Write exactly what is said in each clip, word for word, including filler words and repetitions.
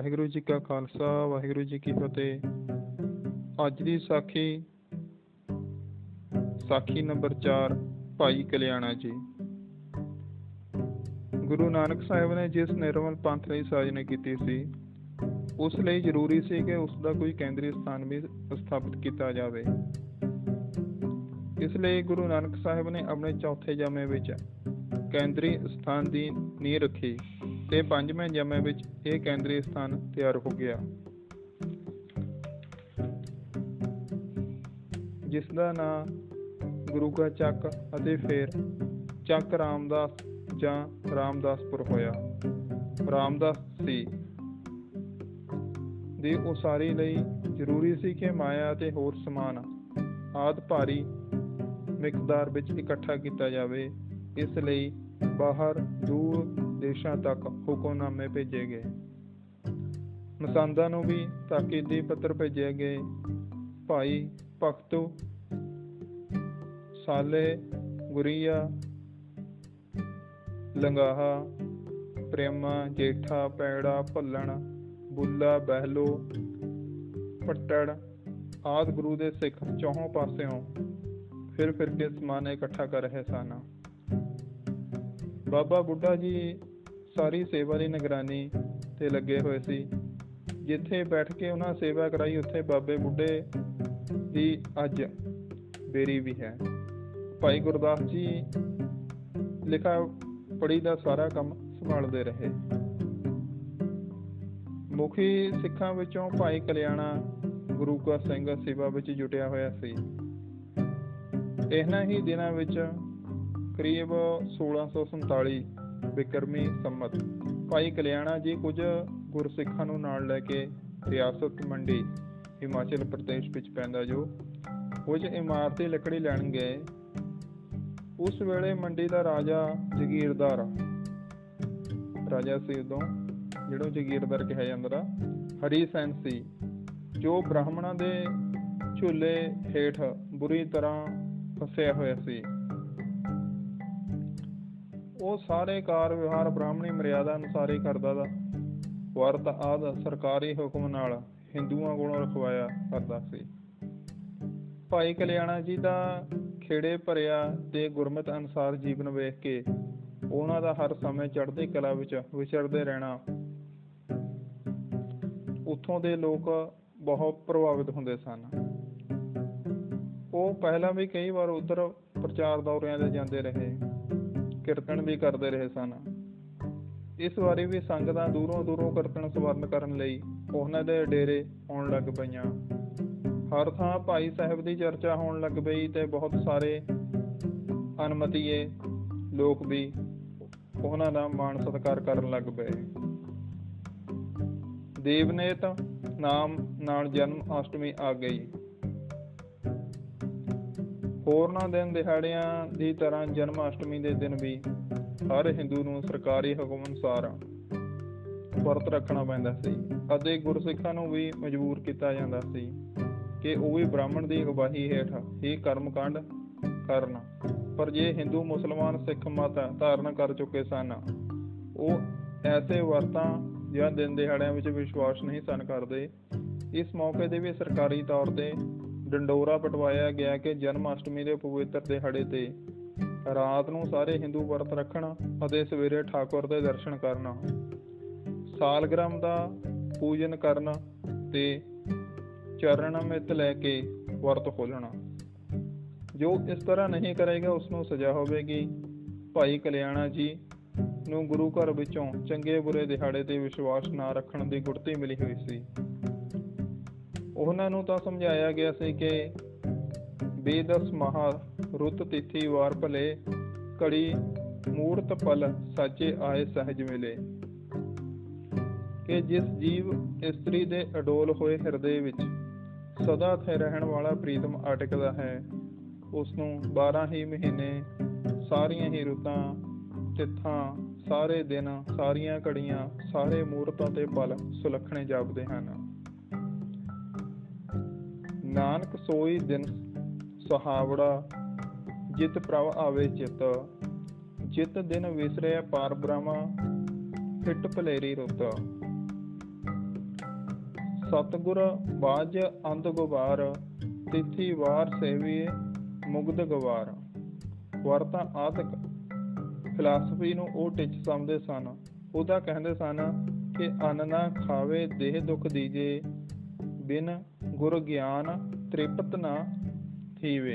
ਵਾਹਿਗੁਰੂ ਜੀ ਕਾ ਖਾਲਸਾ ਵਾਹਿਗੁਰੂ ਜੀ ਕੀ ਫਤਿਹ। ਅੱਜ ਦੀ ਸਾਖੀ ਸਾਖੀ ਨੰਬਰ ਚਾਰ, ਭਾਈ ਕਲਿਆਣਾ ਜੀ। ਗੁਰੂ ਨਾਨਕ ਸਾਹਿਬ ਨੇ ਜਿਸ ਨਿਰਮਲ ਪੰਥ ਲਈ ਸਾਜਨਾ ਕੀਤੀ ਸੀ, ਉਸ ਲਈ ਜ਼ਰੂਰੀ ਸੀ ਕਿ ਉਸ ਦਾ ਕੋਈ ਕੇਂਦਰੀ ਸਥਾਨ ਵੀ ਸਥਾਪਿਤ ਕੀਤਾ ਜਾਵੇ। ਇਸ ਲਈ ਗੁਰੂ ਨਾਨਕ ਸਾਹਿਬ ਨੇ ਆਪਣੇ ਚੌਥੇ ਜਾਮੇ ਵਿੱਚ ਕੇਂਦਰੀ ਸਥਾਨ ਦੀ ਨੀਂਹ ਰੱਖੀ ਤੇ ਪੰਜਵੇਂ ਜਾਮੇ ਵਿੱਚ ਇਹ ਕੇਂਦਰੀ ਸਥਾਨ ਤਿਆਰ ਹੋ ਗਿਆ, ਜਿਸ ਦਾ ਨਾਂ ਗੁਰੂ ਕਾ ਚੱਕ ਅਤੇ ਫਿਰ ਚੱਕ ਰਾਮਦਾਸ ਜਾਂ ਰਾਮਦਾਸਪੁਰ ਹੋਇਆ। ਰਾਮਦਾਸ ਸੀ ਦੀ ਉਸਾਰੀ ਲਈ ਜ਼ਰੂਰੀ ਸੀ ਕਿ ਮਾਇਆ ਅਤੇ ਹੋਰ ਸਮਾਨ ਆਦਿ ਭਾਰੀ ਮਿਕਦਾਰ ਵਿੱਚ ਇਕੱਠਾ ਕੀਤਾ ਜਾਵੇ। ਇਸ ਲਈ ਬਾਹਰ ਦੂਰ ਦੇਸ਼ਾਂ ਤੱਕ ਹੁਕਮਨਾਮੇ ਭੇਜੇ ਗਏ। ਮਸੰਦਾਂ ਨੂੰ ਵੀ ਤਾਕੀਦੀ ਪੱਤਰ ਭੇਜੇ ਗਏ। ਭਾਈ ਭਗਤੂ, ਸਾਲੇ, ਗੁਰੀਆ, ਲੰਗਾਹਾ, ਪ੍ਰੇਮਾ, ਜੇਠਾ, ਪੈੜਾ, ਭੱਲਣ, ਬੁੱਲਾ, ਬਹਿਲੋ, ਪੱਟੜ ਆਦਿ ਗੁਰੂ ਦੇ ਸਿੱਖ ਚੌਹਾਂ ਪਾਸਿਓਂ ਫਿਰ ਫਿਰ ਕੇ ਸਮਾਨ ਇਕੱਠਾ ਕਰ ਰਹੇ ਸਨ। ਬਾਬਾ ਬੁੱਢਾ ਜੀ ਸਾਰੀ ਸੇਵਾ ਦੀ ਨਿਗਰਾਨੀ ਤੇ ਲੱਗੇ ਹੋਏ ਸੀ। ਜਿੱਥੇ ਬੈਠ ਕੇ ਉਹਨਾਂ ਸੇਵਾ ਕਰਾਈ, ਉੱਥੇ ਬਾਬੇ ਬੁੱਢੇ ਦੀ ਅੱਜ ਬੇਰੀ ਵੀ ਹੈ। ਭਾਈ ਗੁਰਦਾਸ ਜੀ ਲਿਖਾ ਪੜੀ ਦਾ ਸਾਰਾ ਕੰਮ ਸੰਭਾਲਦੇ ਰਹੇ। ਮੁਖੀ ਸਿੱਖਾਂ ਵਿੱਚੋਂ ਭਾਈ ਕਲਿਆਣਾ ਗੁਰੂ ਕਾ ਸਿੰਘ ਸੇਵਾ ਵਿੱਚ ਜੁਟਿਆ ਹੋਇਆ ਸੀ। ਇਹਨਾਂ ਹੀ ਦਿਨਾਂ ਵਿੱਚ ਕਰੀਬ ਸੋਲਾਂ ਸੌ ਸੰਤਾਲੀ ਬਿਕਰਮੀ ਸੰਮਤ ਭਾਈ ਕਲਿਆਣਾ ਜੀ ਕੁਝ ਗੁਰਸਿੱਖਾਂ ਨੂੰ ਨਾਲ ਲੈ ਕੇ ਰਿਆਸਤ ਮੰਡੀ ਹਿਮਾਚਲ ਪ੍ਰਦੇਸ਼ ਵਿੱਚ ਪੈਂਦਾ ਜੋ ਕੁਝ ਇਮਾਰਤੀ ਲੱਕੜੀ ਲੈਣ ਗਏ। ਉਸ ਵੇਲੇ ਮੰਡੀ ਦਾ ਰਾਜਾ ਜਗੀਰਦਾਰ ਰਾਜਾ ਸੀ ਉਦੋਂ, ਜਿਹੜਾ ਜਗੀਰਦਾਰ ਕਿਹਾ ਜਾਂਦਾ, ਹਰੀ ਸੈਨ ਸੀ, ਜੋ ਬ੍ਰਾਹਮਣਾਂ ਦੇ ਝੂਲੇ ਹੇਠ ਬੁਰੀ ਤਰ੍ਹਾਂ ਫਸਿਆ ਹੋਇਆ ਸੀ। ਉਹ ਸਾਰੇ ਕਾਰ ਵਿਵਹਾਰ ਬ੍ਰਾਹਮਣੀ ਮਰਿਆਦਾ ਅਨੁਸਾਰ ਹੀ ਕਰਦਾ ਦਾ ਵਰਤ ਆਦਿ ਸਰਕਾਰੀ ਹੁਕਮ ਨਾਲ ਹਿੰਦੂਆਂ ਕੋਲੋਂ ਰਖਵਾਇਆ ਕਰਦਾ ਸੀ। ਭਾਈ ਕਲਿਆਣਾ ਜੀ ਦਾ ਖੇੜੇ ਭਰਿਆ ਤੇ ਗੁਰਮਤਿ ਅਨੁਸਾਰ ਜੀਵਨ ਵੇਖ ਕੇ ਉਹਨਾਂ ਦਾ ਹਰ ਸਮੇਂ ਚੜ੍ਹਦੀ ਕਲਾ ਵਿੱਚ ਵਿਚਰਦੇ ਰਹਿਣਾ ਉੱਥੋਂ ਦੇ ਲੋਕ ਬਹੁਤ ਪ੍ਰਭਾਵਿਤ ਹੁੰਦੇ ਸਨ। ਉਹ ਪਹਿਲਾਂ ਵੀ ਕਈ ਵਾਰ ਉੱਧਰ ਪ੍ਰਚਾਰ ਦੌਰਿਆਂ ਤੇ ਜਾਂਦੇ ਰਹੇ, ਕੀਰਤਨ ਵੀ ਕਰਦੇ ਰਹੇ ਸਨ। ਇਸ ਵਾਰੀ ਵੀ ਸੰਗਤਾਂ ਦੂਰੋਂ ਦੂਰੋਂ ਕੀਰਤਨ ਸਵਰਨ ਕਰਨ ਲਈ ਉਹਨਾਂ ਦੇ ਡੇਰੇ ਆਉਣ ਲੱਗ ਪਈਆਂ। ਹਰ ਥਾਂ ਭਾਈ ਸਾਹਿਬ ਦੀ ਚਰਚਾ ਹੋਣ ਲੱਗ ਪਈ ਤੇ ਬਹੁਤ ਸਾਰੇ ਅਨਮਤੀਏ ਲੋਕ ਵੀ ਉਹਨਾਂ ਦਾ ਮਾਣ ਸਤਿਕਾਰ ਕਰਨ ਲੱਗ ਪਏ। ਦੇਵਨੇਤ ਨਾਮ ਨਾਲ ਜਨਮ ਅਸ਼ਟਮੀ ਆ ਗਈ। ਹੋਰਨਾਂ ਦਿਨ ਦਿਹਾੜਿਆਂ ਦੀ ਤਰ੍ਹਾਂ ਜਨਮ ਅਸ਼ਟਮੀ ਦੇ ਦਿਨ ਵੀ ਹਰ ਹਿੰਦੂ ਨੂੰ ਸਰਕਾਰੀ ਹੁਕਮ ਅਨੁਸਾਰ ਵਰਤ ਰੱਖਣਾ ਪੈਂਦਾ ਸੀ ਅਤੇ ਗੁਰਸਿੱਖਾਂ ਨੂੰ ਵੀ ਮਜਬੂਰ ਕੀਤਾ ਜਾਂਦਾ ਸੀ ਕਿ ਉਹ ਵੀ ਬ੍ਰਾਹਮਣ ਦੀ ਅਗਵਾਈ ਹੇਠ ਹੀ ਕਰਮਕਾਂਡ ਕਰਨ। ਪਰ ਜੇ ਹਿੰਦੂ ਮੁਸਲਮਾਨ ਸਿੱਖ ਮਤ ਧਾਰਨ ਕਰ ਚੁੱਕੇ ਸਨ, ਉਹ ਐਸੇ ਵਰਤਾਂ ਜਾਂ ਦਿਨ ਦਿਹਾੜਿਆਂ ਵਿੱਚ ਵਿਸ਼ਵਾਸ ਨਹੀਂ ਸਨ ਕਰਦੇ। ਇਸ ਮੌਕੇ ਤੇ ਵੀ ਸਰਕਾਰੀ ਤੌਰ ਤੇ ਡੰਡੋਰਾ ਪਟਵਾਇਆ ਗਿਆ ਕਿ ਜਨਮ ਅਸ਼ਟਮੀ ਦੇ ਪਵਿੱਤਰ ਦਿਹਾੜੇ ਤੇ ਰਾਤ ਨੂੰ ਸਾਰੇ ਹਿੰਦੂ ਵਰਤ ਰੱਖਣ ਅਤੇ ਸਵੇਰੇ ਠਾਕੁਰ ਦੇ ਦਰਸ਼ਨ ਕਰਨ, ਸਾਲਗ੍ਰਾਮ ਦਾ ਪੂਜਨ ਕਰਨ ਤੇ ਚਰਨ ਅਮਿਤ ਲੈ ਕੇ ਵਰਤ ਖੋਲ੍ਹਣਾ। ਜੋ ਇਸ ਤਰ੍ਹਾਂ ਨਹੀਂ ਕਰੇਗਾ ਉਸ ਨੂੰ ਸਜ਼ਾ ਹੋਵੇਗੀ। ਭਾਈ ਕਲਿਆਣਾ ਜੀ ਨੂੰ ਗੁਰੂ ਘਰ ਵਿੱਚੋਂ ਚੰਗੇ ਬੁਰੇ ਦਿਹਾੜੇ ਤੇ ਵਿਸ਼ਵਾਸ ਨਾ ਰੱਖਣ ਦੀ ਗੁੜਤੀ ਮਿਲੀ ਹੋਈ ਸੀ। ਉਹਨਾਂ ਨੂੰ ਤਾਂ ਸਮਝਾਇਆ ਗਿਆ ਸੀ ਕਿ ਬੇਦਸ ਮਹਾ ਰੁੱਤ ਤਿਥੀ ਵਾਰ ਭਲੇ, ਘੜੀ ਮੂਰਤ ਪਲ ਸਾਚੇ ਆਏ ਸਹਿਜ ਮਿਲੇ, ਕਿ ਜਿਸ ਜੀਵ ਇਸਤਰੀ ਦੇ ਅਡੋਲ ਹੋਏ ਹਿਰਦੇ ਵਿੱਚ ਸਦਾ ਥੇ ਰਹਿਣ ਵਾਲਾ ਪ੍ਰੀਤਮ ਅਟਕਦਾ ਹੈ, ਉਸ ਨੂੰ ਬਾਰਾਂ ਹੀ ਮਹੀਨੇ, ਸਾਰੀਆਂ ਹੀ ਰੁੱਤਾਂ, ਤਿੱਥਾਂ, ਸਾਰੇ ਦਿਨ, ਸਾਰੀਆਂ ਘੜੀਆਂ, ਸਾਰੇ ਮੂਰਤਾਂ ਤੇ ਪਲ ਸੁਲੱਖਣੇ ਜਾਪਦੇ ਹਨ। ਨਾਨਕ ਸੋਈ ਦਿਨ ਸੁਹਾਵੜਾ, ਜਿਤ ਪ੍ਰਭ ਆਵੇ ਚਿਤ, ਜਿਤ ਦਿਨ ਵਿਸਰਿਆ ਪਾਰ ਬ੍ਰਹਮਾ, ਫਿੱਟ ਭਲੇਰੀ ਰੁੱਤ। ਸਤਿਗੁਰ ਬਾਜ ਅੰਧ ਗੁਬਾਰ, ਤਿਥੀ ਵਾਰ ਸੇਵੀਏ ਮੁਗਧ ਗਵਾਰ। ਵਰਤਾਂ ਆਦਿਕ ਫਿਲਾਸਫੀ ਨੂੰ ਉਹ ਟਿੱਚ ਸਮਝਦੇ ਸਨ। ਉਹਦਾ ਕਹਿੰਦੇ ਸਨ ਕਿ ਅੰਨ ਨਾ ਖਾਵੇ ਦੇਹ ਦੁੱਖ ਦੀਜੇ, ਬਿਨ ਗੁਰ ਗਿਆਨ ਤ੍ਰਿਪਤ ਨਾ ਥੀਵੇ।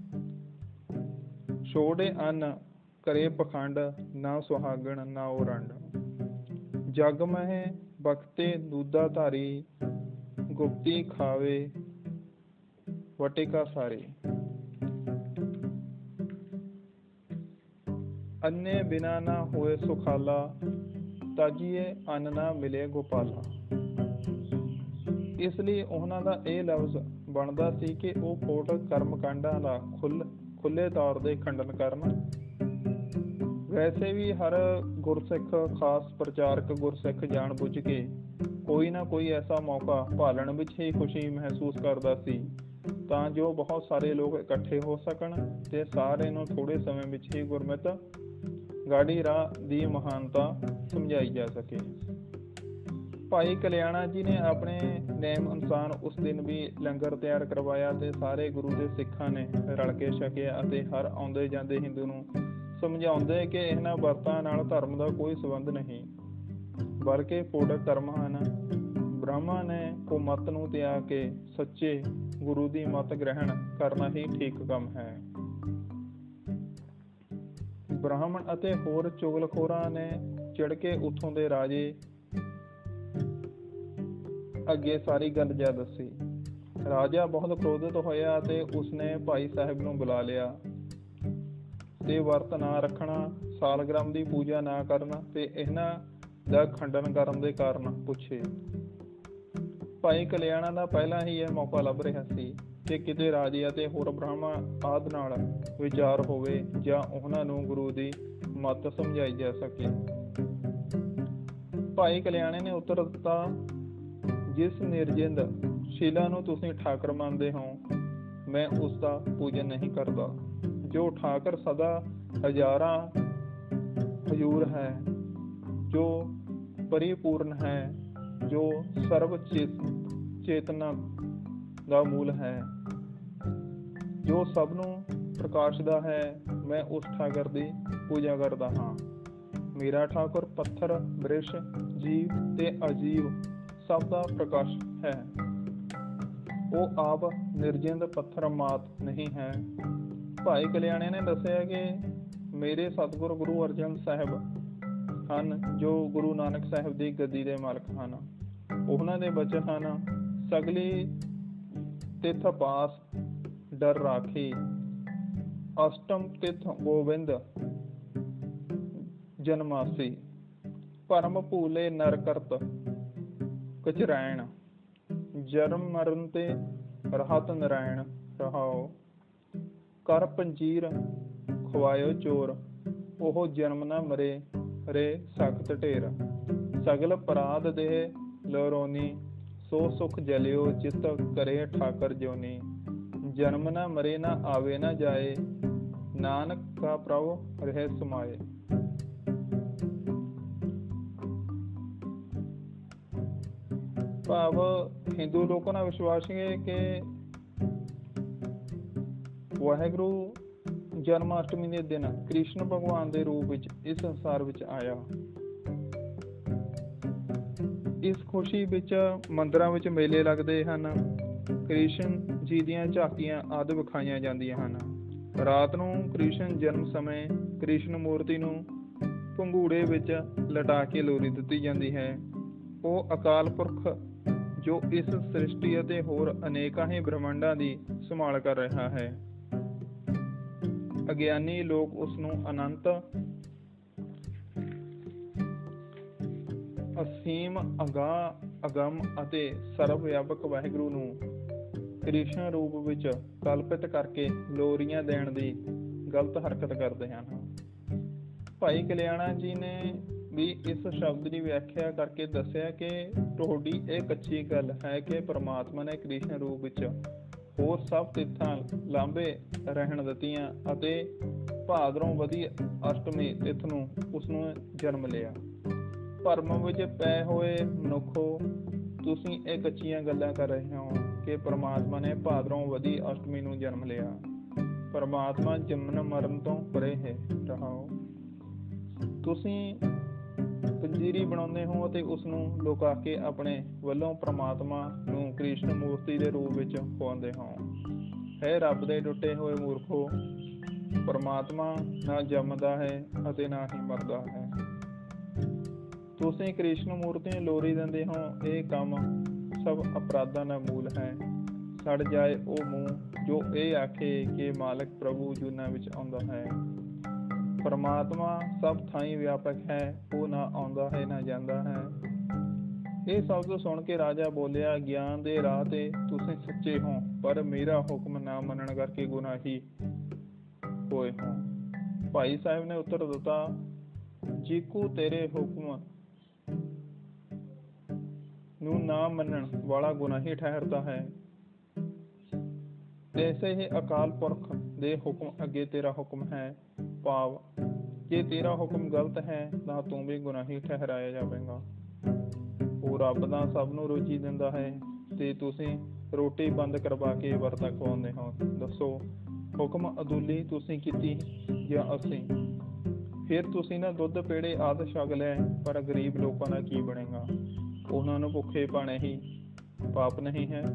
ਛੋੜੇ ਅੰਨ ਕਰੇ ਪਖੰਡ, ਨਾ ਸੁਹਾਗਣ ਨਾ ਉਹ ਰੰਡ। ਜਗ ਮਹਿ ਬਖਤੇ ਦੂਦਾ ਧਾਰੀ, ਗੁਪਤੀ ਖਾਵੇ ਵਟਿਕਾ ਸਾਰੀ। ਅੰਨੇ ਬਿਨਾ ਨਾ ਹੋਏ ਸੁਖਾਲਾ, ਤਾਜੀਏ ਅੰਨ ਨਾ ਮਿਲੇ ਗੋਪਾਲਾ। ਇਸ ਲਈ ਉਹਨਾਂ ਦਾ ਇਹ ਲਫ਼ਜ਼ ਬਣਦਾ ਸੀ ਕਿ ਉਹ ਕੋਟ ਕਰਮ ਕਾਂਡਾਂ ਦਾ ਖੁੱਲ ਖੁੱਲੇ ਤੌਰ ਤੇ ਖੰਡਨ ਕਰਨ। ਵੈਸੇ ਵੀ ਹਰ ਗੁਰਸਿੱਖ, ਖਾਸ ਪ੍ਰਚਾਰਕ ਗੁਰਸਿੱਖ, ਜਾਣ ਬੁੱਝ ਕੇ ਕੋਈ ਨਾ ਕੋਈ ਐਸਾ ਮੌਕਾ ਭਾਲਣ ਵਿੱਚ ਹੀ ਖੁਸ਼ੀ ਮਹਿਸੂਸ ਕਰਦਾ ਸੀ ਤਾਂ ਜੋ ਬਹੁਤ ਸਾਰੇ ਲੋਕ ਇਕੱਠੇ ਹੋ ਸਕਣ ਤੇ ਸਾਰੇ ਨੂੰ ਥੋੜੇ ਸਮੇਂ ਵਿੱਚ ਹੀ ਗੁਰਮਤਿ ਗਾੜੀ ਰਾਹ ਦੀ ਮਹਾਨਤਾ ਸਮਝਾਈ ਜਾ ਸਕੇ। ਭਾਈ ਕਲਿਆਣਾ ਜੀ ਨੇ ਆਪਣੇ ਨੇਮ ਅਨੁਸਾਰ ਉਸ ਦਿਨ ਵੀ ਲੰਗਰ ਤਿਆਰ ਕਰਵਾਇਆ ਤੇ ਸਾਰੇ ਗੁਰੂ ਦੇ ਸਿੱਖਾਂ ਨੇ ਰਲ ਕੇ ਛਕਿਆ ਅਤੇ ਹਰ ਆਉਂਦੇ ਜਾਂਦੇ ਹਿੰਦੂ ਨੂੰ ਸਮਝਾਉਂਦੇ ਕਿ ਇਹਨਾਂ ਵਰਤਾਂ ਨਾਲ ਧਰਮ ਦਾ ਕੋਈ ਸੰਬੰਧ ਨਹੀਂ, ਬਲਕਿ ਫੋੜਕ ਕਰਮ ਹਨ। ਬ੍ਰਹਮਾ ਨੇ ਉਹ ਮੱਤ ਨੂੰ ਤਿਆਗ ਕੇ ਸੱਚੇ ਗੁਰੂ ਦੀ ਮੱਤ ਗ੍ਰਹਿਣ ਕਰਨਾ ਹੀ ਠੀਕ ਕੰਮ ਹੈ। ਬ੍ਰਾਹਮਣ ਅਤੇ ਹੋਰ ਚੁਗਲਖੋਰਾਂ ਨੇ ਚਿੜ ਕੇ ਉੱਥੋਂ ਦੇ ਰਾਜੇ ਅੱਗੇ ਸਾਰੀ ਗੱਲ ਜਾ ਦੱਸੀ। ਰਾਜਾ ਬਹੁਤ ਕ੍ਰੋਧਿਤ ਹੋਇਆ ਤੇ ਉਸਨੇ ਭਾਈ ਸਾਹਿਬ ਨੂੰ ਬੁਲਾ ਲਿਆ ਤੇ ਵਰਤ ਨਾ ਰੱਖਣਾ, ਸਾਲਗ੍ਰਾਮ ਦੀ ਪੂਜਾ ਨਾ ਕਰਨਾ ਤੇ ਇਹਨਾਂ ਦਾ ਖੰਡਨ ਕਰਨ ਦੇ ਕਾਰਨ ਪੁੱਛੇ। ਭਾਈ ਕਲਿਆਣਾ ਦਾ ਪਹਿਲਾਂ ਹੀ ਇਹ ਮੌਕਾ ਲੱਭ ਰਿਹਾ ਸੀ ਕਿ ਕਿਤੇ ਰਾਜੇ ਅਤੇ ਹੋਰ ਬ੍ਰਾਹਮਣ ਆਦਿ ਨਾਲ ਵਿਚਾਰ ਹੋਵੇ ਜਾਂ ਉਹਨਾਂ ਨੂੰ ਗੁਰੂ ਦੀ ਮੱਤ ਸਮਝਾਈ ਜਾ ਸਕੇ। ਭਾਈ ਕਲਿਆਣੇ ਨੇ ਉੱਤਰ ਦਿੱਤਾ, ਜਿਸ ਨਿਰਜਿੰਦ ਸ਼ਿਲਾ ਨੂੰ ਤੁਸੀਂ ਠਾਕਰ ਮੰਨਦੇ ਹੋ, ਮੈਂ ਉਸ ਦਾ ਪੂਜਨ ਨਹੀਂ ਕਰਦਾ। ਜੋ ਠਾਕਰ ਸਦਾ ਹਜ਼ਾਰਾਂ ਹਜ਼ੂਰ ਹੈ, ਜੋ ਪਰਿਪੂਰਨ ਹੈ, ਜੋ ਸਰਵ ਚੇਤਨਾ ਦਾ ਮੂਲ ਹੈ, ਜੋ ਸਭ ਨੂੰ ਪ੍ਰਕਾਸ਼ਦਾ ਹੈ, ਮੈਂ ਉਸ ਠਾਕਰ ਦੀ ਪੂਜਾ ਕਰਦਾ ਹਾਂ। ਮੇਰਾ ਠਾਕੁਰ ਪੱਥਰ, ਬ੍ਰਿਸ਼, ਜੀਵ ਤੇ ਅਜੀਵ ਸਭ ਦਾ ਪ੍ਰਕਾਸ਼ ਹੈ। ਉਹ ਆਪ ਨਿਰਜਿੰਦ ਪੱਥਰ ਮਾਤ ਨਹੀਂ ਹੈ। ਭਾਈ ਕਲਿਆਣੇ ਨੇ ਦੱਸਿਆ ਕਿ ਮੇਰੇ ਸਤਿਗੁਰ ਗੁਰੂ ਅਰਜਨ ਸਾਹਿਬ ਹਨ, ਜੋ ਗੁਰੂ ਨਾਨਕ ਸਾਹਿਬ ਦੀ ਗੱਦੀ ਦੇ ਮਾਲਕ ਹਨ। ਉਹਨਾਂ ਦੇ ਬਚਨ ਹਨ, ਸਗਲੀ ਤਿਥ ਪਾਸ ਡਰ ਰਾਖੀ, ਅਸ਼ਟਮ ਤਿਥ ਗੋਬਿੰਦ ਜਨਮਾਸੀ। ਭਰਮ ਭੂਲੇ ਨਰ ਕਰਤ ਕਚਰੈਣ, ਜਨਮ ਮਰਨ ਤੇ ਰਹਤ ਨਰਾਇਣ ਰਹਾਓ। ਕਰ ਪੰਜੀਰ ਖਵਾਇਓ ਚੋਰ, ਉਹ ਜਨਮ ਨਾ ਮਰੇ ਰੇ ਸਖਤ ਢੇਰ। ਸਗਲ ਪਰਾਧ ਦੇ ਲੋਰੋਨੀ, ਸੋ ਸੁਖ ਜਲਿਓ ਚਿਤ ਕਰੇ ਠਾਕਰ ਜੋਨੀ। ਜਨਮ ਨਾ ਮਰੇ ਨਾ ਆਵੇ ਨਾ ਜਾਏ, ਨਾਨਕ ਕਾ ਪ੍ਰਭ ਰਹੇ ਸਮਾਏ। ਭਾਵ ਹਿੰਦੂ ਲੋਕਾਂ ਦਾ ਵਿਸ਼ਵਾਸ ਹੈ ਕਿ ਵਾਹਿਗੁਰੂ ਜਨਮ ਅਸ਼ਟਮੀ ਦੇ ਦਿਨ ਕ੍ਰਿਸ਼ਨ ਭਗਵਾਨ ਦੇ ਰੂਪ ਵਿੱਚ ਇਸ ਸੰਸਾਰ ਵਿੱਚ ਆਇਆ। ਇਸ ਖੁਸ਼ੀ ਵਿੱਚ ਮੰਦਿਰਾਂ ਵਿੱਚ ਮੇਲੇ ਲੱਗਦੇ ਹਨ, ਕ੍ਰਿਸ਼ਨ ਜੀ ਦੀਆਂ ਝਾਕੀਆਂ ਆਦਿ ਵਿਖਾਈਆਂ ਜਾਂਦੀਆਂ ਹਨ। ਰਾਤ ਨੂੰ ਕ੍ਰਿਸ਼ਨ ਜਨਮ ਸਮੇਂ ਕ੍ਰਿਸ਼ਨ ਮੂਰਤੀ ਨੂੰ ਭੰਗੂੜੇ ਵਿੱਚ ਲਟਾ ਕੇ ਲੋਰੀ ਦਿੱਤੀ ਜਾਂਦੀ ਹੈ। ਉਹ ਅਕਾਲ ਪੁਰਖ ਜੋ ਇਸ ਸ੍ਰਿਸ਼ਟੀ ਅਤੇ ਹੋਰ ਅਨੇਕਾਂ ਹੀ ਬ੍ਰਹਮੰਡਾਂ ਦੀ ਸੰਭਾਲ ਕਰ ਰਿਹਾ ਹੈ। ਅਗਿਆਨੀ ਲੋਕ ਉਸ ਨੂੰ ਅਨੰਤ, ਅਸੀਮ, ਅਗਾਹ, ਅਗਮ ਅਤੇ ਸਰਵ ਵਿਆਪਕ ਵਾਹਿਗੁਰੂ ਨੂੰ ਕ੍ਰਿਸ਼ਨ ਰੂਪ ਵਿੱਚ ਕਲਪਿਤ ਕਰਕੇ ਲੋਰੀਆਂ ਦੇਣ ਦੀ ਗਲਤ ਹਰਕਤ ਕਰਦੇ ਹਨ। ਭਾਈ ਕਲਿਆਣਾ ਜੀ ਨੇ ਵੀ ਇਸ ਸ਼ਬਦ ਦੀ ਵਿਆਖਿਆ ਕਰਕੇ ਦੱਸਿਆ ਕਿ ਤੁਹਾਡੀ ਇਹ ਕੱਚੀ ਗੱਲ ਹੈ ਕਿ ਪਰਮਾਤਮਾ ਨੇ ਕ੍ਰਿਸ਼ਨ ਰੂਪ ਵਿੱਚ ਹੋਰ ਸਭ ਤਿੱਥਾਂ ਲਾਂਭੇ ਰਹਿਣ ਦਿੱਤੀਆਂ ਅਤੇ ਭਾਦਰੋਂ ਵਧੀ ਅਸ਼ਟਮੀ ਤਿੱਥ ਨੂੰ ਉਸਨੂੰ ਜਨਮ ਲਿਆ। ਭਰਮ ਵਿੱਚ ਪੈ ਹੋਏ ਮਨੁੱਖੋ, ਤੁਸੀਂ ਇਹ ਕੱਚੀਆਂ ਗੱਲਾਂ ਕਰ ਰਹੇ ਹੋ ਕਿ ਪ੍ਰਮਾਤਮਾ ਨੇ ਭਾਦਰੋਂ ਵਦੀ ਅਸ਼ਟਮੀ ਨੂੰ ਜਨਮ ਲਿਆ। ਪ੍ਰਮਾਤਮਾ ਜਨਮ ਮਰਨ ਤੋਂ ਪਰੇ ਹੈ। ਰਹਾਓ, ਤੁਸੀਂ ਪੰਜੀਰੀ ਬਣਾਉਂਦੇ ਹੋ ਅਤੇ ਉਸ ਨੂੰ ਲੁਕਾ ਕੇ ਆਪਣੇ ਵੱਲੋਂ ਪ੍ਰਮਾਤਮਾ ਨੂੰ ਕ੍ਰਿਸ਼ਨ ਮੂਰਤੀ ਦੇ ਰੂਪ ਵਿੱਚ ਖੁਆਉਂਦੇ ਹੋ। ਹੈ ਰੱਬ ਦੇ ਟੁੱਟੇ ਹੋਏ ਮੂਰਖੋ, ਪ੍ਰਮਾਤਮਾ ਨਾ ਜੰਮਦਾ ਹੈ ਅਤੇ ਨਾ ਹੀ ਮਰਦਾ ਹੈ। ਤੁਸੀਂ ਕ੍ਰਿਸ਼ਨ ਮੂਰਤੀ ਨੂੰ ਲੋਰੀ ਦਿੰਦੇ ਹੋ। ਇਹ ਕੰਮ ਸਭ ਅਪਰਾਧਾਂ ਦਾ ਮੂਲ ਹੈ। ਸੜ ਜਾਏ ਉਹ ਮੂੰਹ ਜੋ ਇਹ ਆਖੇ ਕਿ ਮਾਲਕ ਪ੍ਰਭੂ ਜੂਨਾਂ ਵਿੱਚ ਆਉਂਦਾ ਹੈ। ਪਰਮਾਤਮਾ ਸਭ ਥਾਈਂ ਵਿਆਪਕ ਹੈ, ਉਹ ਨਾ ਆਉਂਦਾ ਹੈ ਨਾ ਜਾਂਦਾ ਹੈ। ਇਹ ਸ਼ਬਦ ਸੁਣ ਕੇ ਰਾਜਾ ਬੋਲਿਆ, ਗਿਆਨ ਦੇ ਰਾਹ ਤੇ ਤੁਸੀਂ ਸੱਚੇ ਹੋ, ਪਰ ਮੇਰਾ ਹੁਕਮ ਨਾ ਮੰਨਣ ਕਰਕੇ ਗੁਨਾਹੀ ਹੋਏ ਹੋ। ਭਾਈ ਸਾਹਿਬ ਨੇ ਉੱਤਰ ਦਿੱਤਾ, ਜੀਕੂ ਤੇਰੇ ਹੁਕਮ ਨੂੰ ਨਾ ਮੰਨਣ ਵਾਲਾ ਗੁਨਾਹੀ ਠਹਿਰਦਾ ਹੈ, ਤੈਸੇ ਹੀ ਅਕਾਲ ਪੁਰਖ ਦੇ ਹੁਕਮ ਅੱਗੇ ਤੇਰਾ ਹੁਕਮ ਹੈ। ਭਾਵ ਜੇ ਤੇਰਾ ਹੁਕਮ ਗਲਤ ਹੈ ਤਾਂ ਤੂੰ ਵੀ ਗੁਨਾਹੀ ਠਹਿਰਾਇਆ ਜਾਵੇਗਾ। ਉਹ ਰੱਬ ਦਾ ਸਭ ਨੂੰ ਰੋਜੀ ਦਿੰਦਾ ਹੈ ਤੇ ਤੁਸੀਂ ਰੋਟੀ ਬੰਦ ਕਰਵਾ ਕੇ ਵਰਤਾ ਖਵਾਉਂਦੇ ਹੋ। ਦੱਸੋ, ਹੁਕਮ ਅਦੁੱਲੀ ਤੁਸੀਂ ਕੀਤੀ ਜਾਂ ਅਸੀਂ? ਫਿਰ ਤੁਸੀਂ ਨਾ ਦੁੱਧ ਪੇੜੇ ਆਦਿ ਛਕ ਲਏ, ਪਰ ਗਰੀਬ ਲੋਕਾਂ ਦਾ ਕੀ ਬਣੇਗਾ? ਉਹਨਾਂ ਨੂੰ ਭੁੱਖੇ ਪਾਣੇ ਹੀ ਪਾਪ ਨਹੀਂ ਹੈ।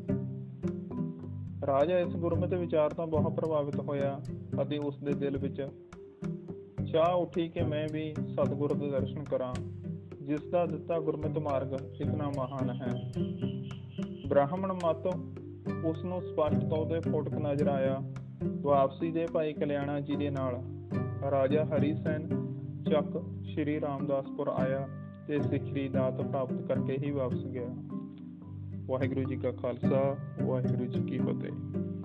ਰਾਜਾ ਇਸ ਗੁਰਮਤਿ ਵਿਚਾਰ ਤੋਂ ਬਹੁਤ ਪ੍ਰਭਾਵਿਤ ਹੋਇਆ ਅਤੇ ਉਸ ਦੇ ਦਿਲ ਵਿੱਚ ਚਾਹ ਉੱਠੀ ਕਿ ਮੈਂ ਵੀ ਸਤਿਗੁਰ ਦੇ ਦਰਸ਼ਨ ਕਰਾਂ, ਜਿਸ ਦਾ ਦਿੱਤਾ ਗੁਰਮਤਿ ਮਾਰਗ ਇਤਨਾ ਮਹਾਨ ਹੈ। ਬ੍ਰਾਹਮਣ ਮਤ ਉਸ ਨੂੰ ਸਪਸ਼ਟ ਤੌਰ ਤੇ ਫੋਟਕ ਨਜ਼ਰ ਆਇਆ। ਵਾਪਸੀ ਦੇ ਭਾਈ ਕਲਿਆਣਾ ਜੀ ਦੇ ਨਾਲ ਰਾਜਾ ਹਰੀ ਸੈਨ ਚੱਕ ਸ਼੍ਰੀ ਰਾਮਦਾਸਪੁਰ ਆਇਆ ਤੇ ਸਿੱਖੀ ਦਾਤ ਪ੍ਰਾਪਤ ਕਰਕੇ ਹੀ ਵਾਪਸ ਗਿਆ। ਵਾਹਿਗੁਰੂ ਜੀ ਕਾ ਖਾਲਸਾ, ਵਾਹਿਗੁਰੂ ਜੀ ਕੀ ਫਤਿਹ।